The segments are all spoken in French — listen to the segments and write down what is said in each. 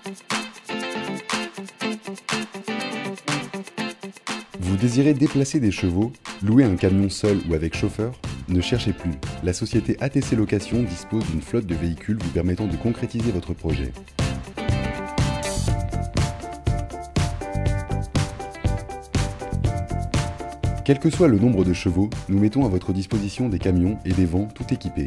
Vous désirez déplacer des chevaux, louer un camion seul ou avec chauffeur? Ne cherchez plus, la société ATC Location dispose d'une flotte de véhicules vous permettant de concrétiser votre projet. Quel que soit le nombre de chevaux, nous mettons à votre disposition des camions et des vans tout équipés.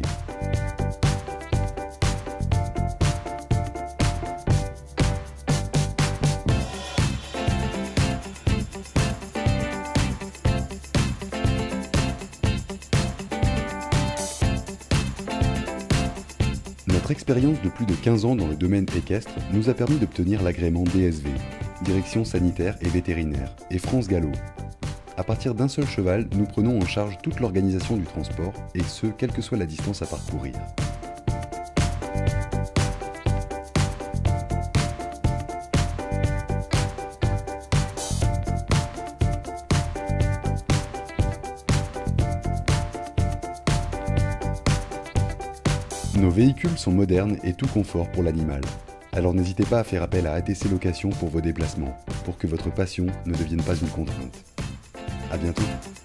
Notre expérience de plus de 15 ans dans le domaine équestre nous a permis d'obtenir l'agrément DSV, Direction sanitaire et vétérinaire, et France Gallo. À partir d'un seul cheval, nous prenons en charge toute l'organisation du transport, et ce, quelle que soit la distance à parcourir. Nos véhicules sont modernes et tout confort pour l'animal. Alors n'hésitez pas à faire appel à ATC Location pour vos déplacements, pour que votre passion ne devienne pas une contrainte. À bientôt.